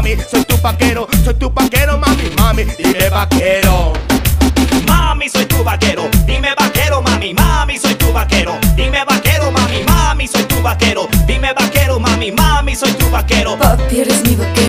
mami, soy tu vaquero, mami, mami, dime vaquero. Mami, soy tu vaquero, dime vaquero, mami, mami, soy tu vaquero, dime vaquero, mami, mami, soy tu vaquero, dime vaquero, mami, mami, soy tu vaquero.